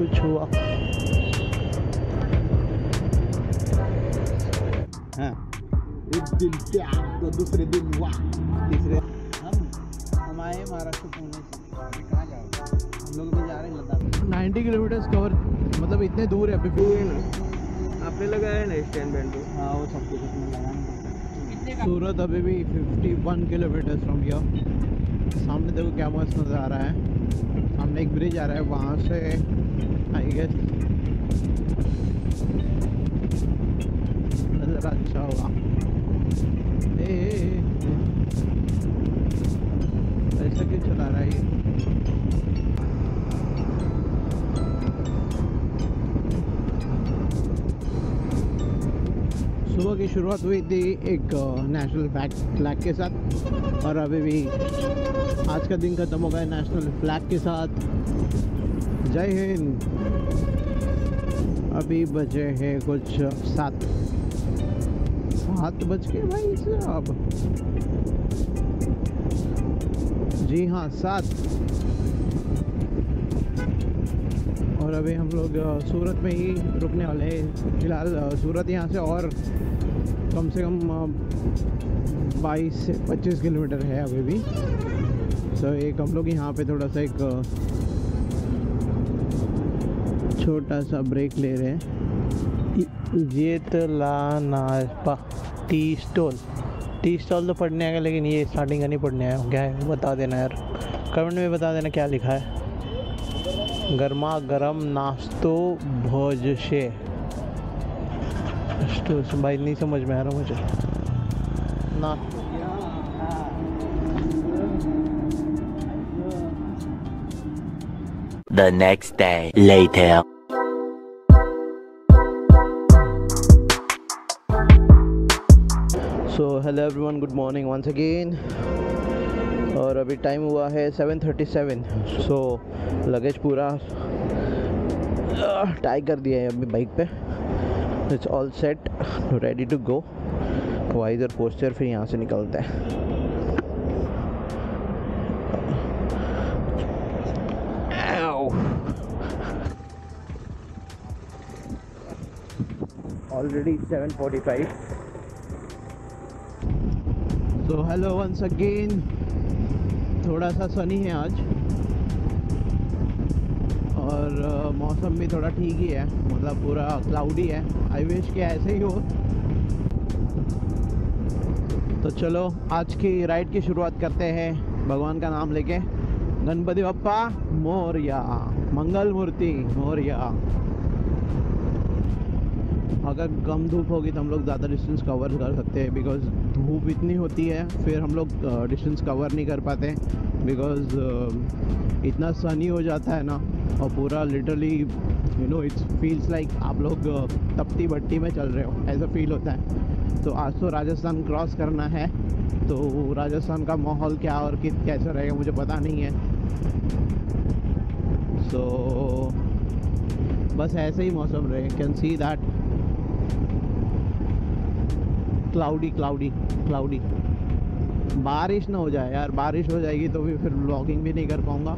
कुछ हुआ। हाँ, एक दिन प्यार तो दूसरे दिन वाह, तीसरे हम आए महाराष्ट्र पुणे से। कहाँ जाओगे? हम लोग भी जा रहे हैं लद्दाख। 90 किलोमीटर कवर, मतलब इतने दूर है अभी भी ना। आपने लगाया है ना स्टैंड बैंड तो? हाँ, वो सब कुछ अपने लगाना पड़ता है। सूरत अभी भी 51 किलोमीटर फ्रॉम हियर। सामने देखो क्या मस्त नज़र आ रहा है। सामने एक ब्रिज आ रहा है, वहाँ से आई गेस नज़र अच्छा होगा। ऐसा क्यों चला रहा है ये? सुबह की शुरुआत हुई थी एक नेशनल फ्लैग के साथ, और अभी भी आज का दिन खत्म होगा नेशनल फ्लैग के साथ। जय हिंद। अभी बजे हैं कुछ 7 बज के भाई साहब। जी हाँ, 7। और अभी हम लोग सूरत में ही रुकने वाले हैं फिलहाल। सूरत यहाँ से और कम से कम 22 से 25 किलोमीटर है अभी भी। तो एक हम लोग यहाँ पे थोड़ा सा एक छोटा सा ब्रेक ले रहे हैं। ये तो टी स्टॉल तो पढ़ने आएगा, लेकिन ये स्टार्टिंग का नहीं पढ़ने आया। क्या है बता देना यार, कमेंट में बता देना क्या लिखा है। गर्मा गर्म नाश्तो भोज से भाई नहीं समझ में आ रहा मुझे ना। The next day later. So hello everyone, good morning once again. और अभी टाइम हुआ है 7:37। सो लगेज पूरा टाई कर दिया है अभी बाइक पे। It's all set, ready to go. Visor posture, फिर यहाँ से निकलते हैं। Already 7:45। So hello once again. थोड़ा सा सनी है आज, और मौसम भी थोड़ा ठीक ही है, मतलब पूरा क्लाउडी है। आई विश कि ऐसे ही हो। तो चलो आज की राइड की शुरुआत करते हैं भगवान का नाम लेके। गणपति बप्पा मोरया, मंगल मूर्ति मोरया। अगर कम धूप होगी तो हम लोग ज़्यादा डिस्टेंस कवर कर सकते हैं, बिकॉज धूप इतनी होती है फिर हम लोग डिस्टेंस कवर नहीं कर पाते, बिकॉज इतना सनी हो जाता है ना। और पूरा literally you know it's feels like आप लोग तपती भट्टी में चल रहे हो, ऐसा फील होता है। तो आज तो राजस्थान क्रॉस करना है, तो राजस्थान का माहौल क्या और कैसा रहेगा मुझे पता नहीं है। सो बस ऐसे ही मौसम रहे। Can see that cloudy. बारिश ना हो जाए यार, बारिश हो जाएगी तो भी फिर व्लॉगिंग भी नहीं कर पाऊँगा।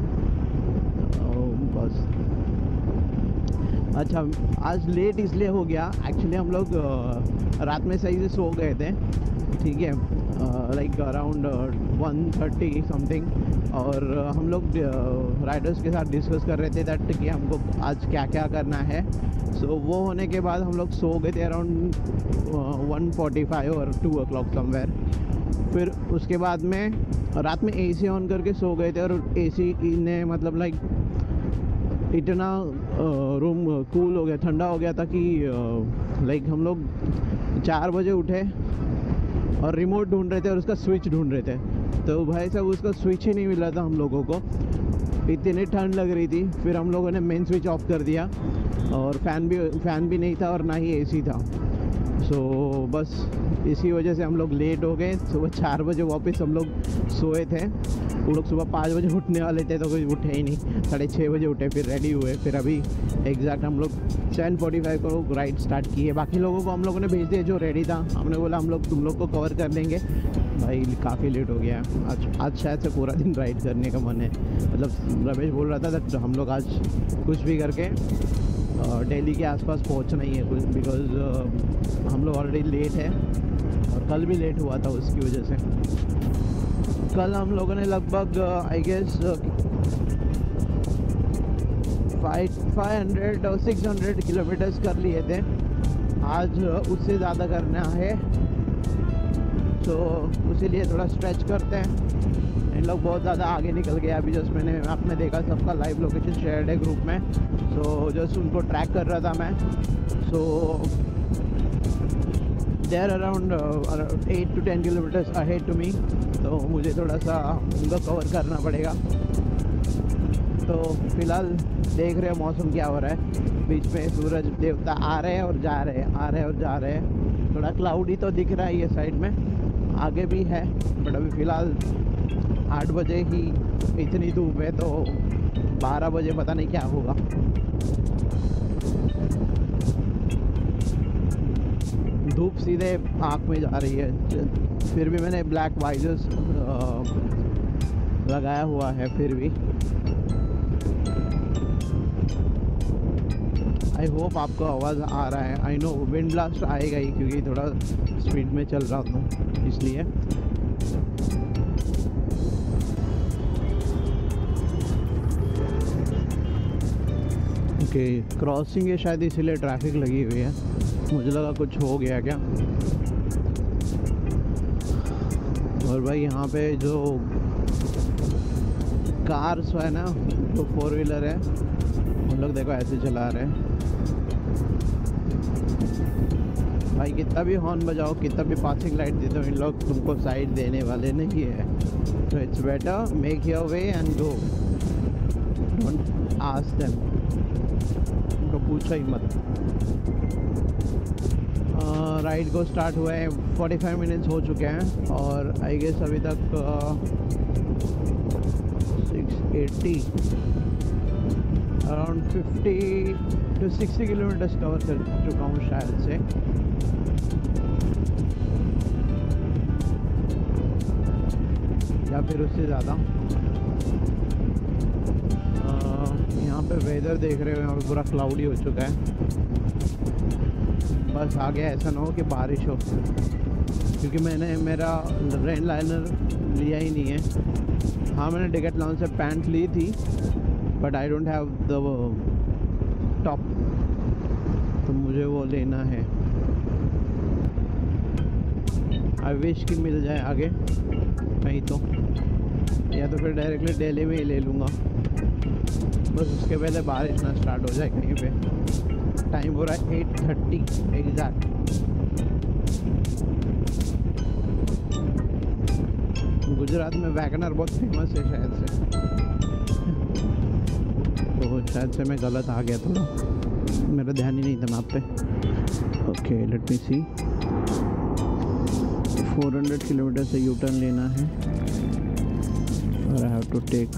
बस अच्छा, आज लेट इसलिए हो गया, एक्चुअली हम लोग रात में सही से सो गए थे, ठीक है, लाइक अराउंड 1:30 समथिंग। और हम लोग राइडर्स के साथ डिस्कस कर रहे थे दैट कि हमको आज क्या क्या करना है। सो वो होने के बाद हम लोग सो गए थे अराउंड 1:45 और 2 o'clock समवेयर। फिर उसके बाद में रात में एसी ऑन करके सो गए थे, और एसी ने मतलब लाइक इतना रूम कूल हो गया, ठंडा हो गया था कि लाइक हम लोग 4 बजे उठे और रिमोट ढूंढ रहे थे और उसका स्विच ढूंढ रहे थे। तो भाई साहब उसका स्विच ही नहीं मिल रहा था हम लोगों को, इतनी ठंड लग रही थी। फिर हम लोगों ने मेन स्विच ऑफ कर दिया, और फ़ैन भी नहीं था और ना ही एसी था। सो बस इसी वजह से हम लोग लेट हो गए। सुबह 4 बजे वापस हम लोग सोए थे। वो लोग सुबह 5 बजे उठने वाले थे तो कोई उठे ही नहीं, 6:30 बजे उठे, फिर रेडी हुए। फिर अभी एग्जैक्ट हम लोग 7:45 को राइड स्टार्ट की है। बाकी लोगों को हम लोगों ने भेज दिया जो रेडी था, हमने बोला हम लोग तुम लोग को कवर कर देंगे, भाई काफ़ी लेट हो गया है। आज शायद से पूरा दिन राइड करने का मन है। मतलब रमेश बोल रहा था that हम लोग आज कुछ भी करके दिल्ली के आसपास पहुंचना ही है कुछ, बिकॉज़ हम लोग ऑलरेडी लेट है और कल भी लेट हुआ था उसकी वजह से। कल हम लोगों ने लगभग आई गेस 500 और 600 किलोमीटर्स कर लिए थे। आज उससे ज़्यादा करना है, तो इसीलिए थोड़ा स्ट्रेच करते हैं। इन लोग बहुत ज़्यादा आगे निकल गए। अभी जस्ट मैंने मैप में देखा, सबका लाइव लोकेशन शेयर्ड है ग्रुप में, सो जस्ट उनको ट्रैक कर रहा था मैं। So they are around 8 to 10 kilometres ahead to me, तो मुझे थोड़ा सा उनको कवर करना पड़ेगा। तो फिलहाल देख रहे हो मौसम क्या हो रहा है। बीच में सूरज देवता आ रहे हैं और जा रहे हैं, आ रहे हैं और जा रहे हैं। थोड़ा क्लाउडी तो दिख रहा है ये साइड में, आगे भी है, बट अभी फ़िलहाल 8 बजे ही इतनी धूप है, तो 12 बजे पता नहीं क्या होगा। धूप सीधे आँख में जा रही है। फिर भी मैंने ब्लैक वाइजर्स लगाया हुआ है। फिर भी आई होप आपको आवाज़ आ रहा है। आई नो विंड ब्लास्ट आएगा ही, क्योंकि थोड़ा स्पीड में चल रहा हूँ इसलिए। ओके, क्रॉसिंग है शायद, इसीलिए ट्रैफिक लगी हुई है। मुझे लगा कुछ हो गया क्या। और भाई यहाँ पे जो कार्स है ना, जो 4 व्हीलर है, उन लोग देखो ऐसे चला रहे हैं। भाई कितना भी हॉर्न बजाओ, कितना भी पासिंग लाइट दे दो, इन लोग तुमको साइड देने वाले नहीं है। तो it's better make your way and go, don't ask them, उनको पूछो ही मत। राइड को स्टार्ट हुए हैं, 45 मिनट्स हो चुके हैं और आई गेस अभी तक 680 अराउंड 50 to 60 किलोमीटर्स कवर कर चुका हूँ शायद से। या फिर उससे ज़्यादा। यहाँ पे वेदर देख रहे हो, यहाँ पे पूरा क्लाउडी हो चुका है। बस आगे ऐसा ना हो कि बारिश हो, क्योंकि मैंने मेरा रेन लाइनर लिया ही नहीं है। हाँ, मैंने डिकैथलॉन से पैंट ली थी, but I don't have the top, तो मुझे वो लेना है। आई विश कि मिल जाए आगे कहीं तो, या तो फिर डायरेक्टली दिल्ली में ही ले लूँगा। बस उसके पहले बारिश ना स्टार्ट हो जाए कहीं पे। टाइम हो रहा है 8:30 एग्जैक्ट। गुजरात में वैगनर बहुत फेमस है शायद से, तो शायद से मैं गलत आ गया थोड़ा, मेरा ध्यान ही नहीं था मैप पे। Okay, let me see. 400 kilometre से यू टर्न लेना है और आई हैव टू टेक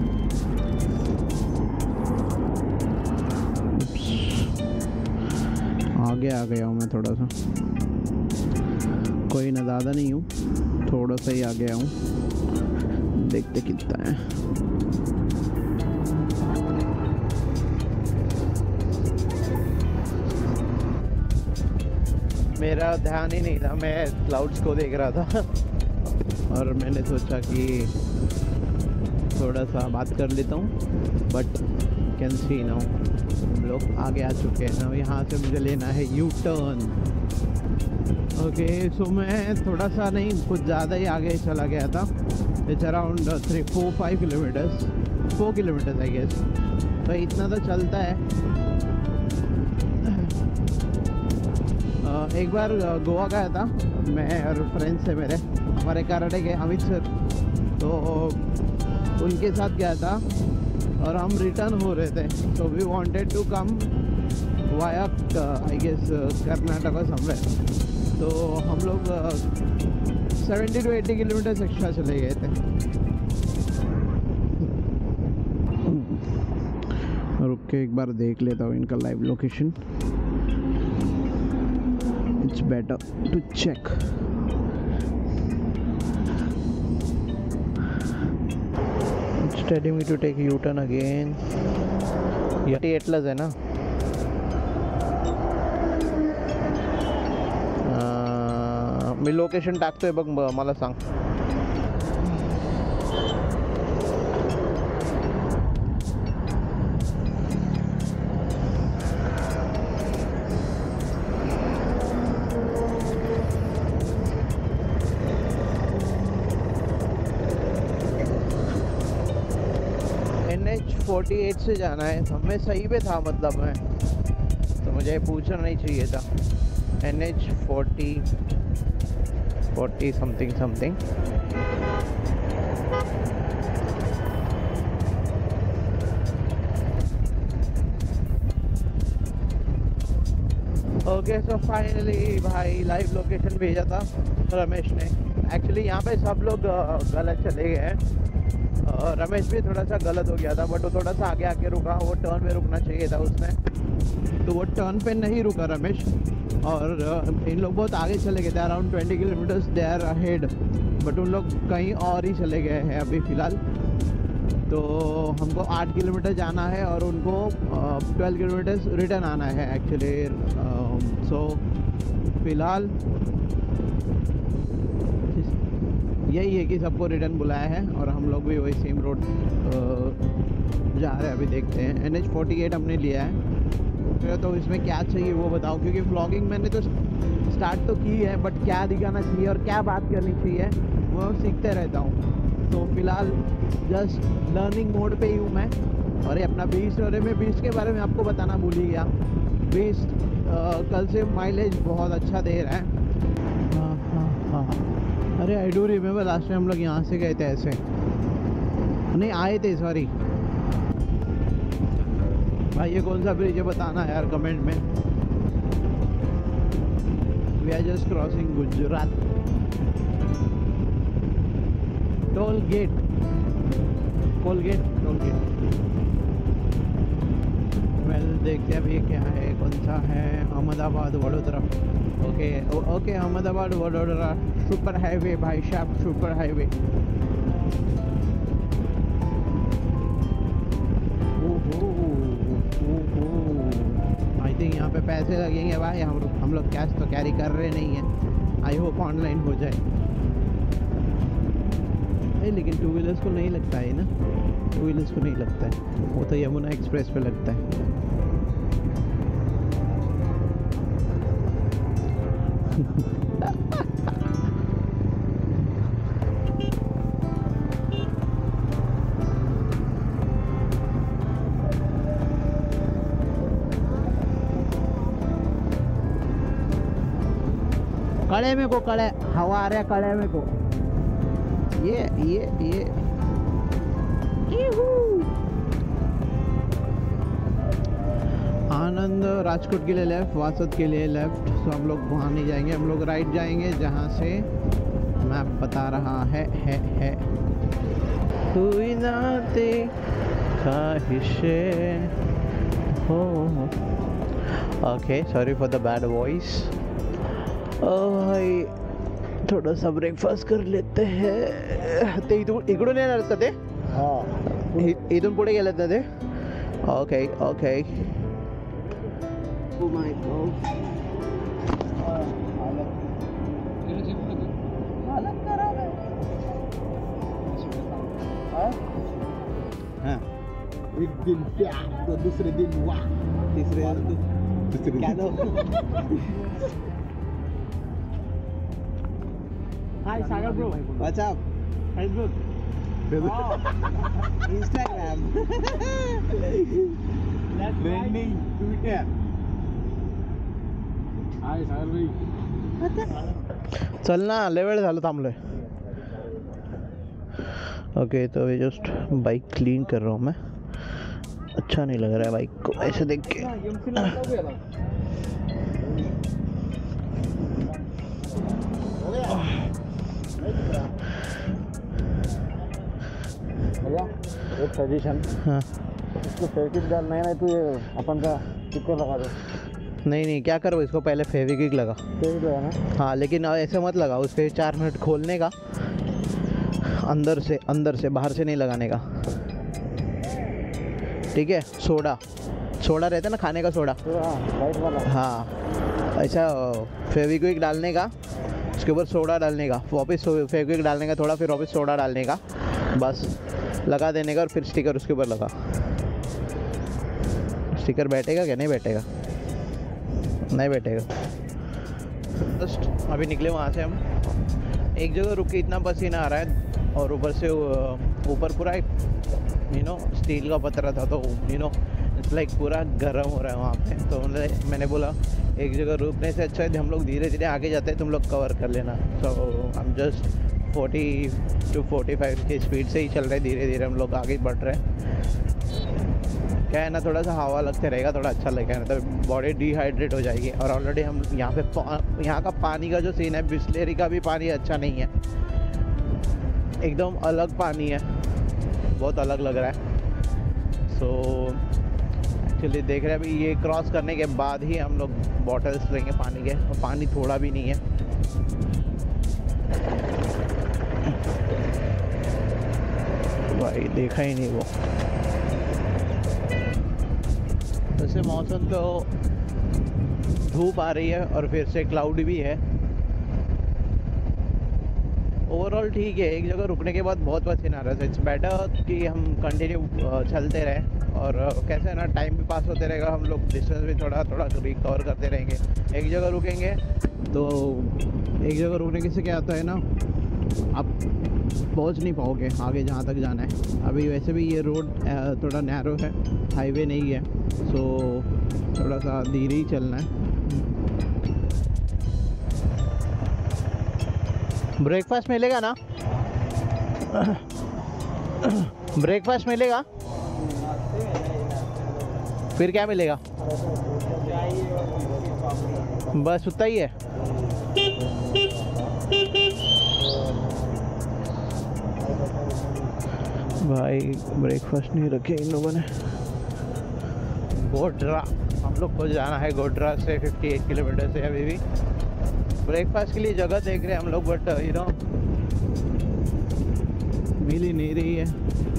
आगे आ गया हूँ मैं थोड़ा सा, कोई ना ज़्यादा नहीं हूँ, थोड़ा सा ही आ गया हूँ। देखते कितना है। मेरा ध्यान ही नहीं था, मैं क्लाउड्स को देख रहा था और मैंने सोचा कि थोड़ा सा बात कर लेता हूँ, बट कैन सी नाउ हम लोग आगे आ चुके हैं ना। यहाँ से मुझे लेना है यू टर्न। ओके, सो मैं थोड़ा सा नहीं, कुछ ज़्यादा ही आगे चला गया था। It's around 4-5 kilometres, 4 kilometres I guess, तो इतना तो चलता है। एक बार गोवा गया था मैं और फ्रेंड्स से मेरे, हमारे कराटे के अमित सर, तो उनके साथ गया था और हम रिटर्न हो रहे थे। So we wanted to come via I guess Karnataka और समवेयर, तो हम लोग 70 to 80 किलोमीटर्स एक्स्ट्रा चले गए थे। रुक के एक बार देख लेता हूँ इनका live location. It's better to check. telling me to take U-turn again. 38 plus है ना? मी लोकेशन टाकतोय बघ, मला सांग. NH48 से जाना है. हमें सही पे था, मतलब मैं तो मुझे पूछना नहीं चाहिए था. NH40 something. Okay, so finally भाई लाइव लोकेशन भेजा था रमेश ने. एक्चुअली यहाँ पे सब लोग गलत चले गए हैं. रमेश भी थोड़ा सा गलत हो गया था, बट वो थोड़ा सा आगे आके रुका. वो टर्न पे रुकना चाहिए था उसने, तो वो टर्न पे नहीं रुका रमेश. और इन लोग बहुत आगे चले गए थे, around 20 kilometres they are ahead, but उन लोग कहीं और ही चले गए हैं अभी फ़िलहाल. तो हमको 8 किलोमीटर जाना है और उनको 12 किलोमीटर्स रिटर्न आना है एक्चुअली. सो फ़िलहाल यही है कि सबको रिटर्न बुलाया है और हम लोग भी वही सेम रोड जा रहे हैं. अभी देखते हैं. NH48 हमने लिया है. तो इसमें क्या चाहिए वो बताओ, क्योंकि व्लॉगिंग मैंने तो स्टार्ट तो की है, बट क्या दिखाना चाहिए और क्या बात करनी चाहिए वो सीखते रहता हूँ. तो फिलहाल जस्ट लर्निंग मोड पे ही हूँ मैं. और ये अपना बीस्ट, और मैं बीस्ट के बारे में आपको बताना भूल ही गया. बीस्ट कल से माइलेज बहुत अच्छा दे रहा है. हाँ. अरे I do remember last time हम लोग यहाँ से गए थे, ऐसे नहीं आए थे, सॉरी भाई. ये कौन सा ब्रिज है बताना यार कमेंट में. We are just crossing Gujarat toll gate. Well देखते हैं अभी क्या है, कौन सा है. Ahmedabad Vadodara. Okay Ahmedabad Vadodara super highway भाई साहब, सुपर हाईवे. आई थिंक यहाँ पे पैसे लगेंगे भाई. हम लोग कैश तो कैरी कर रहे नहीं हैं. आई होप ऑनलाइन हो जाए. लेकिन टू व्हीलर्स को नहीं लगता है ना, टू व्हीलर्स को नहीं लगता है. वो तो यमुना एक्सप्रेस पे लगता है. कड़े में को, कड़े हवा आ रहा है कड़े में को. ये आनंद राजकोट के लिए लेफ्ट, वासद के लिए लेफ्ट. सो हम लोग वहाँ नहीं जाएंगे, हम लोग राइट जाएंगे जहाँ से मैप बता रहा है. कोई नाते ख्वाहिशे हो. Okay, sorry for the bad voice. भाई थोड़ा सा ब्रेकफास्ट कर लेते हैं. ते इकडून येणार का ते? इथून पुढे गेलेत ना ते. ओके. Oh my God. हालत खराब है. हाँ. एक दिन प्यार तो दूसरे दिन वाह, तीसरे दिन क्या दो. Hi Sagar bro. What's up? Facebook. Instagram. Trending Twitter. Hi Sagar bhai. चल ना, लेवल झालं, थांबलोय. ओके, तो अभी जस्ट बाइक क्लीन कर रहा हूँ मैं. अच्छा नहीं लग रहा है बाइक को ऐसे देख के. एक सजेशन. हाँ. इसको फेविक्विक डालना है ना, तो ये अपन का टिक्को लगा दो. नहीं क्या करो, इसको पहले फेविक्विक लगा. फेविक्विक लगा ना. हाँ, लेकिन ऐसे मत लगाओ. उसके 4 मिनट खोलने का, अंदर से बाहर से नहीं लगाने का. ठीक है। सोडा रहता है ना खाने का सोडा, वाइट वाला। हाँ ऐसा फेविक्विक डालने का, उसके ऊपर सोडा डालने का, वापस फेविक्विक डालने का थोड़ा, फिर वापस सोडा डालने का, बस लगा देने का और फिर स्टिकर उसके ऊपर लगा। स्टिकर बैठेगा क्या? नहीं बैठेगा, नहीं बैठेगा। जस्ट अभी निकले वहाँ से हम, एक जगह रुक के इतना पसीना आ रहा है और ऊपर से ऊपर पूरा स्टील का पतरा था, तो इट्स लाइक पूरा गर्म हो रहा है वहाँ पे। तो मैंने बोला एक जगह रुकने से अच्छा है हम लोग धीरे धीरे आगे जाते हैं, तुम लोग कवर कर लेना। सो हम जस्ट 40 to 45 की स्पीड से ही चल रहे, धीरे धीरे हम लोग आगे बढ़ रहे हैं। क्या है ना, थोड़ा सा हवा लगते रहेगा, थोड़ा अच्छा लगेगा, नहीं तो बॉडी डिहाइड्रेट हो जाएगी। और ऑलरेडी हम यहाँ पे यहाँ का पानी का जो सीन है, बिस्लेरी का भी पानी अच्छा नहीं है, एकदम अलग पानी है, बहुत अलग लग रहा है। सो एक्चुअली देख रहे हैं अभी ये क्रॉस करने के बाद ही हम लोग बॉटल्स लेंगे पानी के, और पानी थोड़ा भी नहीं है। भाई देखा ही नहीं वो। वैसे मौसम तो धूप आ रही है और फिर से क्लाउड भी है। ओवरऑल ठीक है, एक जगह रुकने के बाद बहुत पसीना आ रहा है। इट्स बेटर कि हम कंटिन्यू चलते रहें, और कैसे है ना, टाइम भी पास होते रहेगा, हम लोग डिस्टेंस भी थोड़ा थोड़ा रिकवर करते रहेंगे। एक जगह रुकेंगे तो एक जगह रुकने से क्या होता है ना, आप पहुंच नहीं पाओगे आगे जहाँ तक जाना है। अभी वैसे भी ये रोड थोड़ा नैरो है, हाईवे नहीं है, सो थोड़ा सा धीरे ही चलना है। ब्रेकफास्ट मिलेगा ना? ब्रेकफास्ट मिलेगा? फिर क्या मिलेगा? बस उतना ही है। भाई ब्रेकफास्ट नहीं रखे इन लोगों ने। गोड्रा, हम लोग को जाना है गोड्रा से 58 किलोमीटर से अभी भी। ब्रेकफास्ट के लिए जगह देख रहे हैं हम लोग, बट मिल ही नहीं रही है।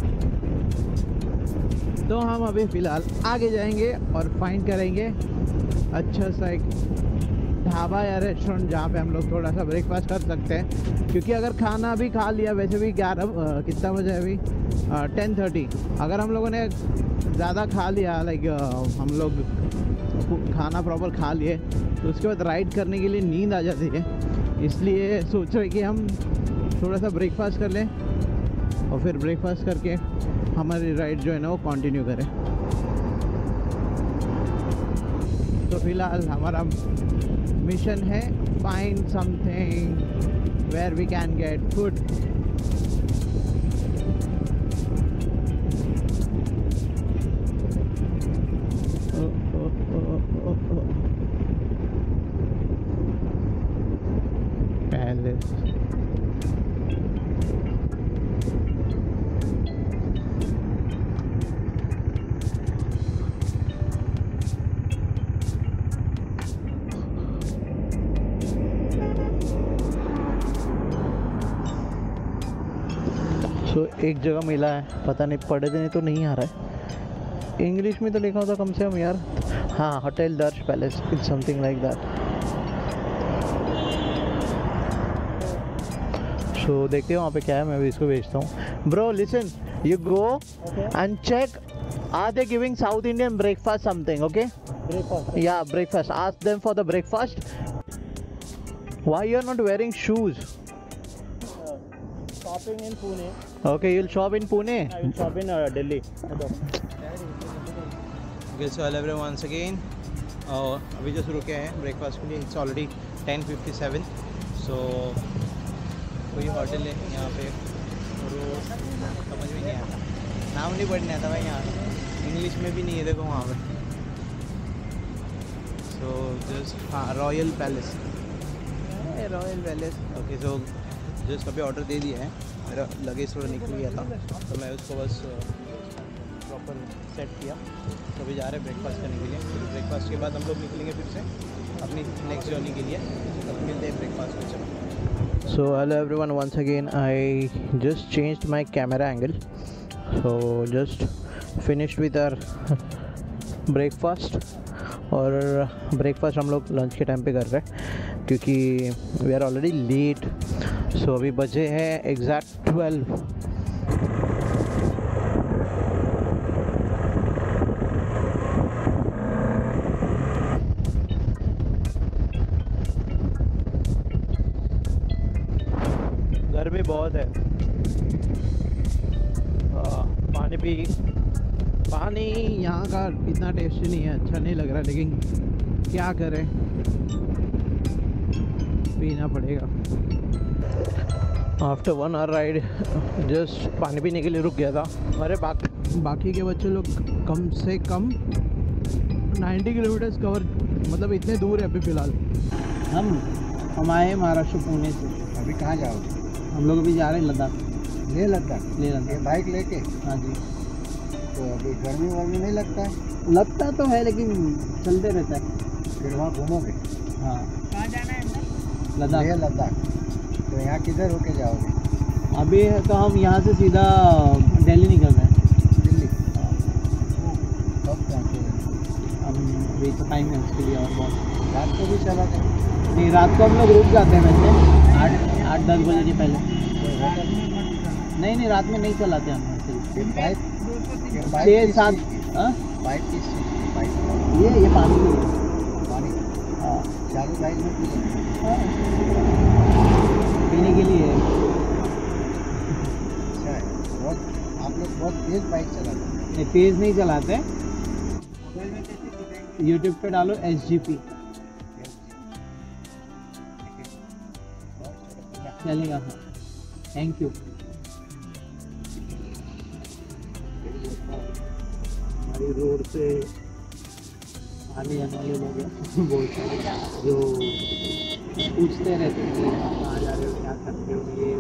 तो हम अभी फ़िलहाल आगे जाएंगे और फाइंड करेंगे अच्छा सा एक ढाबा या रेस्टोरेंट जहाँ पे हम लोग थोड़ा सा ब्रेकफास्ट कर सकते हैं। क्योंकि अगर खाना भी खा लिया, वैसे भी 11 कितना बजे है अभी, 10:30, अगर हम लोगों ने ज़्यादा खा लिया, लाइक हम लोग खाना प्रॉपर खा लिए, तो उसके बाद राइड करने के लिए नींद आ जाती है। इसलिए सोच रहे कि हम थोड़ा सा ब्रेकफास्ट कर लें और फिर ब्रेकफास्ट करके हमारी राइड जो है ना वो कंटिन्यू करें। तो फिलहाल हमारा मिशन है find something where we can get food. तो एक जगह मिला है, पता नहीं पढ़े देने तो नहीं आ रहा है, इंग्लिश में तो लिखा होता कम से कम यार। हाँ, hotel Darsh palace, it's something like that. So देखते हो वहाँ पे क्या है, मैं भी इसको भेजता हूँ। Bro listen, you go and check, are they giving south Indian breakfast something? Okay, या breakfast, ask them for the breakfast. Why you are not wearing shoes? Shopping in Pune. Okay, you'll shop in Pune? I will shop in Delhi. Okay, so hello everyone once again. अभी जो शुरू किया है breakfast के लिए, it's already 10:57। सो कोई hotel है यहाँ पे, और वो समझ में नहीं आता, नाम नहीं पढ़ने आता भाई, यहाँ इंग्लिश में भी नहीं है, देखो वहाँ पे। सो जस्ट, हाँ, royal palace. Okay, so just अभी ऑर्डर दे दिया है, मेरा लगेज थोड़ा निकल गया था, तो मैं उसको बस प्रॉपर सेट किया। तो अभी जा रहे हैं ब्रेकफास्ट करने के लिए। फिर ब्रेकफास्ट के बाद हम लोग निकलेंगे फिर से अपनी नेक्स्ट जर्नी के लिए। तब मिलते हैं ब्रेकफास्ट में। चलो। So hello everyone, once again I just changed my camera angle. So just finished with our breakfast. और ब्रेकफास्ट हम लोग लंच के टाइम पे कर रहे हैं क्योंकि we are already late. So अभी बजे हैं एग्जैक्ट 12। गर्मी बहुत है। पानी यहाँ का इतना टेस्टी नहीं है, अच्छा नहीं लग रहा, लेकिन क्या करें, पीना पड़ेगा। आफ्टर 1 आवर राइड जस्ट पानी पीने के लिए रुक गया था। हमारे बाकी के बच्चे लोग कम से कम 90 किलोमीटर्स कवर, मतलब इतने दूर है अभी फ़िलहाल। हम आए महाराष्ट्र पुणे से। अभी कहाँ जाओगे? हम लोग अभी जा रहे हैं लद्दाख। लेह लद्दाख? ये बाइक लेके? हाँ जी। तो अभी गर्मी वर्मी नहीं लगता है? लगता तो है लेकिन चलते रहता है। फिर वहाँ घूमोगे? हाँ। कहाँ जाना है? लद्दाख। लेह लद्दाख। तो यहाँ किधर होके जाओगे? अभी तो हम यहाँ से सीधा दिल्ली निकल रहे हैं। दिल्ली? कब पहुँचोगे? हम अभी तो टाइम है उसके लिए और बहुत। रात को भी चला जाए? नहीं, रात को हम लोग रुक जाते हैं वैसे 8-10 बजे के पहले। कोई होटल? नहीं, रात में नहीं चलाते हम वैसे। बाइक 6-7। बाइक किस चीज़ की? बाइक ये पानी की है। पानी? हाँ, चालू बाइक में पी पीने के लिए है। अच्छा है। बहुत आप लोग बहुत तेज़ बाइक चलाते हैं? नहीं, तेज़ नहीं चलाते। यूट्यूब पे डालो SGP चलेगा। हाँ, थैंक यू। हमारी रोड से आने जाने वाले लोग हैं बहुत सारे, जो पूछते रहते हैं कि कहाँ जा रहे हो, क्या करते हो, ये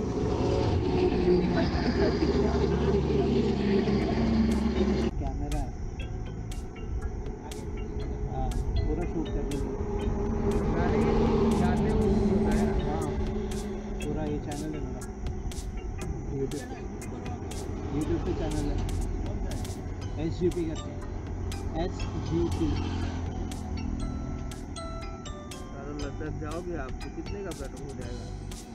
कैमरा है। हाँ, पूरा शूट करते हैं। पूरा ये चैनल है मेरा, यूट्यूब पे चैनल है SGP करते हैं। SGP। लद्दाख जाओगे आपको कितने का पेट्रोल हो जाएगा?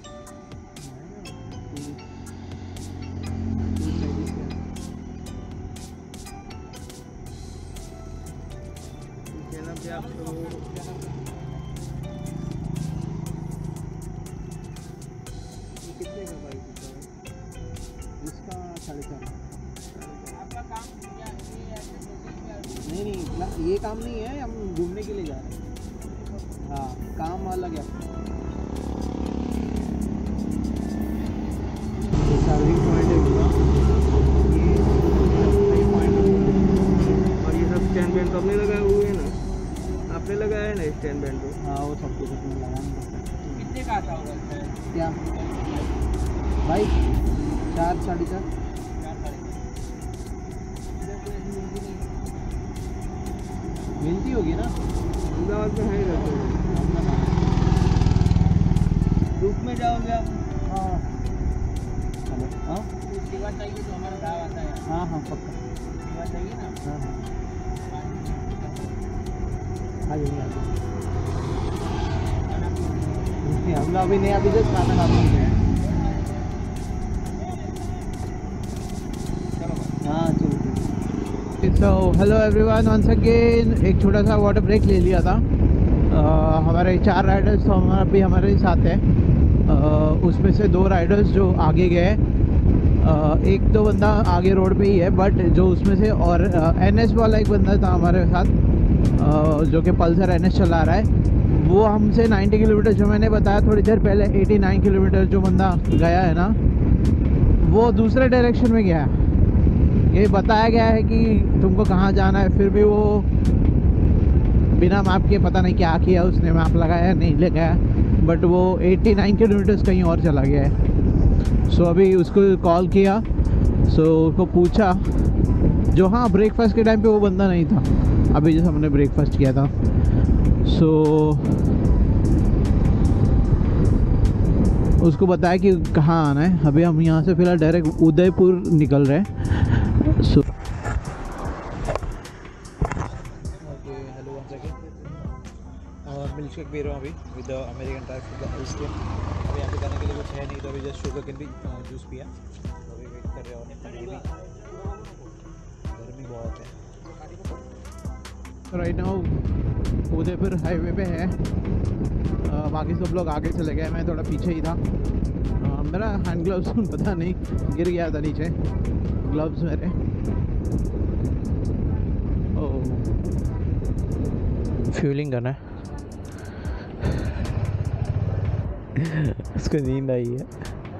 पे आपको कितने का बाइक होता है? इसका 4.5। आपका काम क्या नहीं, ये काम नहीं है, हम घूमने के लिए जा रहे हैं। हाँ, काम अलग है। चार्जिंग पॉइंट है पूरा, ये पॉइंट और ये सब स्टैंड बैंड तो अपने लगाए हुए हैं ना? आपने लगाया है ना स्टैंड बैंड तो? हाँ, वो सब कुछ अपने लगाना पड़ता है। कितने का आता होगा क्या बाइक? 4-4.5। मिलती होगी ना अहमदाबाद में है रहते धूप में जाओगे आप? हाँ, चलो। हाँ, सेवा चाहिए तो हमारा गाँव आता है। हाँ हाँ, पक्का सेवा चाहिए ना? हाँ हाँ, आ जाइए, आ जाइए। हम लोग अभी नहीं, अभी जस्ट खाना खाते हैं। हाँ, चलो। So hello everyone, once again एक छोटा सा वाटर ब्रेक ले लिया था। हमारे 4 राइडर्स तो भी हमारे साथ हैं। उसमें से 2 राइडर्स जो आगे गए, एक तो बंदा आगे रोड पे ही है, बट जो उसमें से और NS वाला एक बंदा था हमारे साथ, जो कि पल्सर NS चला रहा है, वो हमसे 90 किलोमीटर, जो मैंने बताया थोड़ी देर पहले 89 किलोमीटर जो बंदा गया है ना, वो दूसरे डायरेक्शन में गया है। ये बताया गया है कि तुमको कहाँ जाना है, फिर भी वो बिना मैप के पता नहीं क्या किया उसने, मैप लगाया नहीं लगाया, बट वो 89 किलोमीटर्स कहीं और चला गया है। सो अभी उसको कॉल किया, सो उसको पूछा, जो हाँ ब्रेकफास्ट के टाइम पे वो बंदा नहीं था, अभी जैसे हमने ब्रेकफास्ट किया था। सो उसको बताया कि कहाँ आना है। अभी हम यहाँ से फ़िलहाल डायरेक्ट उदयपुर निकल रहे हैं। सो मिल्क शेक पी रहा हूँ अभी with American tribe ice cream. अभी यहाँ पे खाने के लिए कुछ है नहीं तो अभी जस्ट शुगर कैन भी जूस पिया, तो अभी वेट कर रहे हो। ये भी गर्मी बहुत है। राइट नाउ उदयपुर हाईवे पे है, बाकी सब लोग आगे चले गए, मैं थोड़ा पीछे ही था। मेरा हैंड ग्लव्स पता नहीं गिर गया था नीचे, ग्लव्स मेरे। फ्यूलिंग करना है। उसको नींद आई है।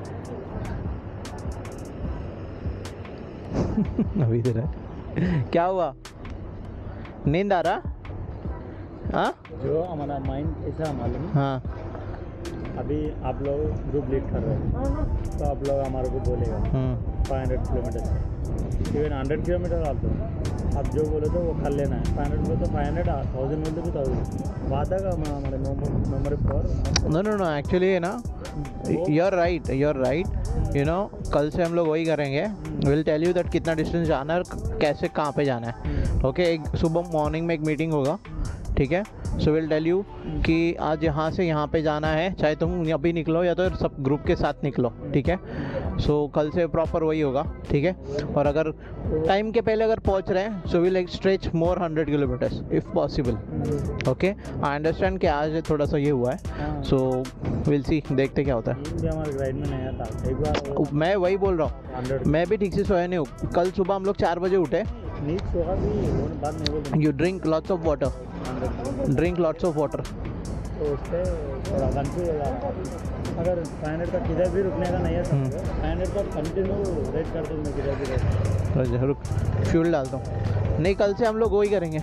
अभी इधर है। क्या हुआ, नींद आ रहा? हाँ जो हमारा माइंड ऐसा मालूम है, हाँ अभी आप लोग ग्रुप लीड कर रहे हैं तो आप लोग हमारे को बोलेगा 500 किलोमीटर, इवन 100 किलोमीटर आल्सो आप जो बोले तो वो कर लेना है। 500 बोले तो 500, 1000 बोले तो 1000 वादा का हमारे memory for. No no no, actually है ना, you are right, you know, कल से हम लोग वही करेंगे। विल टेल यू दैट कितना डिस्टेंस जाना है और कैसे कहाँ पे जाना है। ओके, एक सुबह मॉर्निंग में एक मीटिंग होगा, ठीक है। सो विल टेल यू कि आज यहाँ से यहाँ पे जाना है, चाहे तुम अभी निकलो या तो सब ग्रुप के साथ निकलो, ठीक है। सो कल से प्रॉपर वही होगा, ठीक है। और अगर टाइम के पहले अगर पहुँच रहे हैं so will stretch more 100 kilometres if possible. Okay, I understand कि आज थोड़ा सा ये हुआ है, सो विल सी, देखते क्या होता है। हमारे गाइड में नहीं आता एक बार, मैं वही बोल रहा हूँ, मैं भी ठीक से सोया नहीं हूँ। कल सुबह हम लोग 4 बजे उठे। नींद सोगा भी बात नहीं बोल। You drink lots of water, drink lots of water. तो उससे थोड़ा कंफ्यूज होगा। अगर 500 का किधर भी रुकने का नहीं है, 500 का कंटिन्यू रेट कर दूँ मैं किधर भी रेट। रुक, फ्यूल डालता हूँ। नहीं, कल से हम लोग वही करेंगे।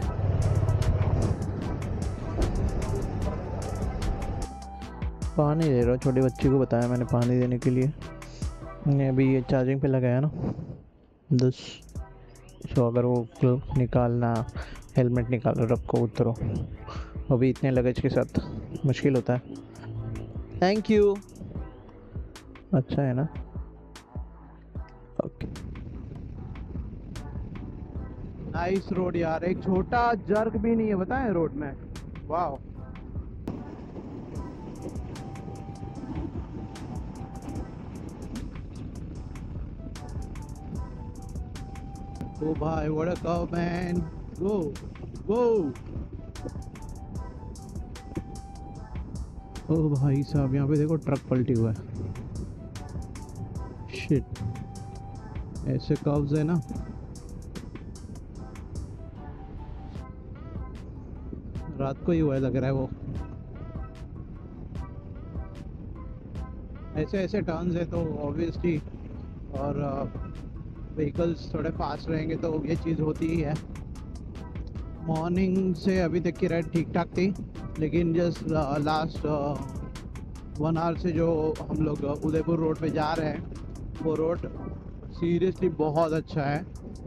पानी दे रहा हूँ, छोटे बच्चे को बताया मैंने पानी देने के लिए। अभी ये चार्जिंग पे लगाया ना 10। सो अगर वो निकालना, हेलमेट निकालो, रखो, उतरो। अभी इतने लगेज के साथ मुश्किल होता है। Thank you. अच्छा है ना, ओके। नाइस रोड यार, एक छोटा जर्क भी नहीं है बताएं रोड में। वाह, ओ भाई, what a curve man, go go. ओ भाई साहब, यहाँ पे देखो ट्रक पलटी हुआ है। शिट, ऐसे कर्व्स है ना। रात को ही हुआ है लग रहा है वो। ऐसे ऐसे टर्न्स है तो ऑब्वियसली, और व्हीकल्स थोड़े फास्ट रहेंगे तो ये चीज़ होती ही है। मॉर्निंग से अभी तक की राइड ठीक ठाक थी, लेकिन जस्ट लास्ट 1 आवर से जो हम लोग उदयपुर रोड पे जा रहे हैं, वो रोड सीरियसली बहुत अच्छा है,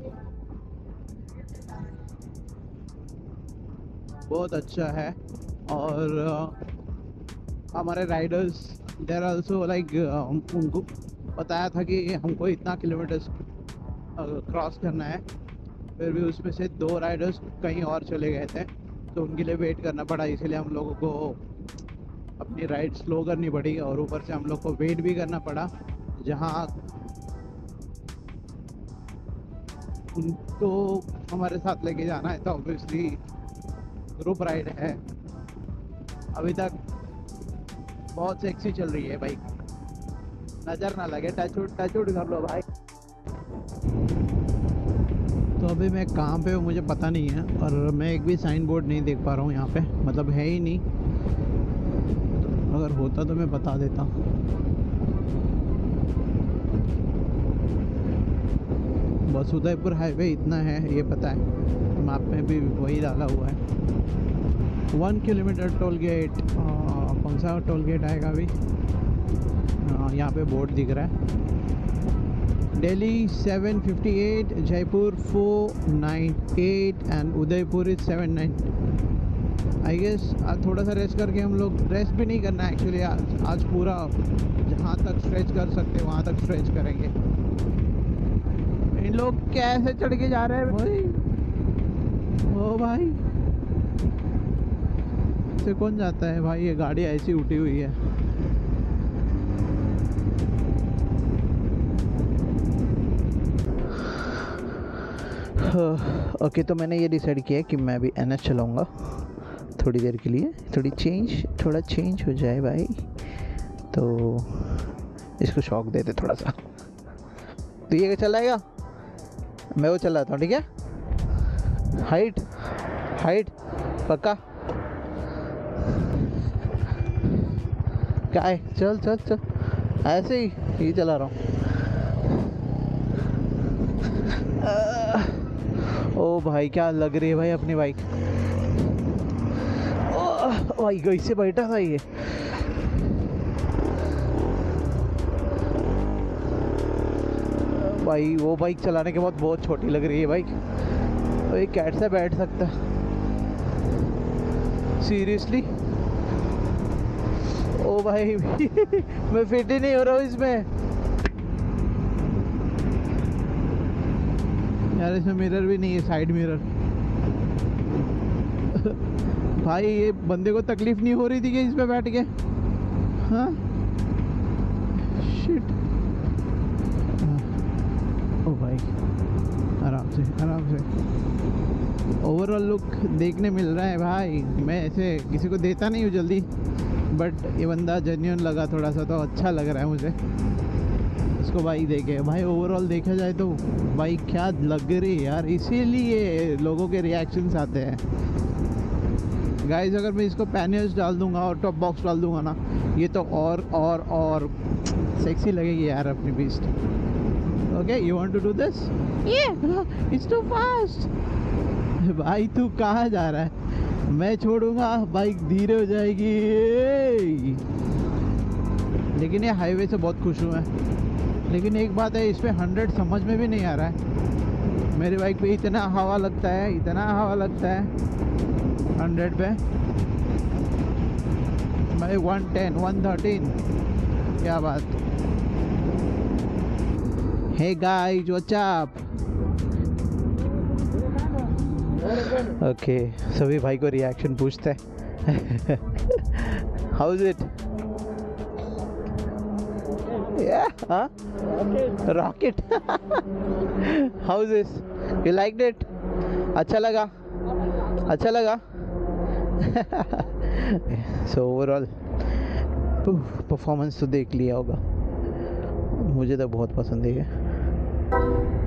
बहुत अच्छा है। और हमारे राइडर्स देर आल्सो लाइक, उनको बताया था कि हमको इतना किलोमीटर्स क्रॉस करना है, फिर भी उसमें से 2 राइडर्स कहीं और चले गए थे, तो उनके लिए वेट करना पड़ा। इसलिए हम लोगों को अपनी राइड स्लो करनी पड़ी, और ऊपर से हम लोग को वेट भी करना पड़ा। जहाँ उनको हमारे साथ लेके जाना है तो ऑब्वियसली ग्रुप राइड है। अभी तक बहुत सेक्सी चल रही है बाइक, नज़र ना लगे, टच उड कर लो भाई। तो अभी मैं कहाँ पे हूँ मुझे पता नहीं है, और मैं एक भी साइन बोर्ड नहीं देख पा रहा हूँ यहाँ पे, मतलब है ही नहीं। तो अगर होता तो मैं बता देता। बस उदयपुर हाईवे इतना है ये पता है, मैप में भी वही डाला हुआ है। 1 किलोमीटर टोल गेट, कौन सा टोल गेट आएगा अभी? यहाँ पे बोर्ड दिख रहा है, Delhi 758, Jaipur 498 and Udaipur is 79। I guess आज थोड़ा सा रेस्ट करके हम लोग, रेस्ट भी नहीं करना है एक्चुअली, आज पूरा जहाँ तक स्ट्रेच कर सकते वहाँ तक स्ट्रेच करेंगे। इन लोग कैसे चढ़ के जा रहे हैं भाई? ओ भाई, ऐसे कौन जाता है भाई, ये गाड़ी ऐसी उठी हुई है। ओके तो मैंने ये डिसाइड किया कि मैं भी NS चलाऊंगा थोड़ी देर के लिए, थोड़ा चेंज हो जाए भाई। तो इसको शौक देते थोड़ा सा। तो ये चलाएगा, मैं वो चलाता हूँ, ठीक है। हाइट पक्का, क्या है, चल ऐसे ही चला रहा हूँ। ओ भाई क्या लग रही है भाई अपनी बाइक। भाई कैसे बैठा था ये। भाई वो बाइक चलाने के बाद बहुत छोटी लग रही है बाइक। तो ये कैसे बैठ सकता है सीरियसली। ओ भाई मैं फिट ही नहीं हो रहा हूँ इसमें यार। इसमें मिरर भी नहीं है, साइड मिरर। भाई ये बंदे को तकलीफ नहीं हो रही थी कि इस पे बैठ के, हाँ शिट। ओ भाई आराम से ओवरऑल लुक देखने मिल रहा है भाई। मैं ऐसे किसी को देता नहीं हूँ जल्दी, बट ये बंदा जेन्युइन लगा थोड़ा सा, तो अच्छा लग रहा है मुझे इसको बाइक देखे। भाई ओवरऑल देखा जाए तो बाइक क्या लग रही है यार, इसीलिए लोगों के रिएक्शंस आते हैं गाइस। अगर मैं इसको पैनियर्स डाल दूंगा और टॉप बॉक्स डाल दूंगा ना, ये तो और सेक्सी लगेगी यार अपनी beast. Okay you want to do this, it's too fast. भाई तू कहाँ जा रहा है, मैं छोड़ूंगा, बाइक धीरे हो जाएगी। लेकिन ये हाईवे से बहुत खुश हूँ मैं। लेकिन एक बात है, इस पे 100 समझ में भी नहीं आ रहा है। मेरी बाइक पे इतना हवा लगता है 100 पे। मैं 110 113, क्या बात। Hey guys what's up. Okay सभी भाई को रिएक्शन पूछते हैं। How is it, rocket. How is this, you liked it, अच्छा लगा। सो ओवरऑल परफॉर्मेंस तो देख लिया होगा, मुझे तो बहुत पसंद है।